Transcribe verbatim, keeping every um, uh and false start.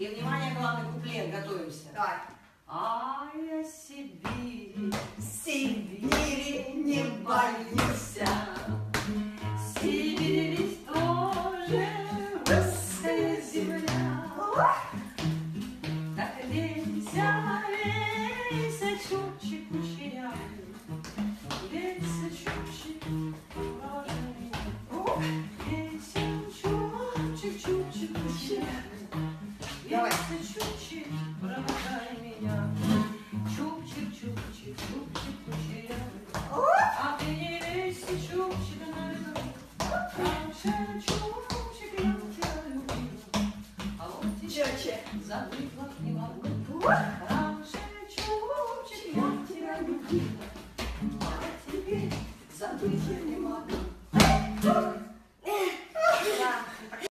И, внимание, главный куплет, готовимся. Давай. А я Сибири, Сибири не боюсь. Сибирь ведь тоже русская земля. Так веся, веся, чубчик кучерявый, веся, чубчик роженый, веся, чубчик, чубчик кучерявый, веся, чубчик, провожай меня. Чубчик, чубчик, чубчик кучерявый, а ты не веся, чубчик, наверное, а чубчик, я тебя люблю, а вот тебя забыть не могу.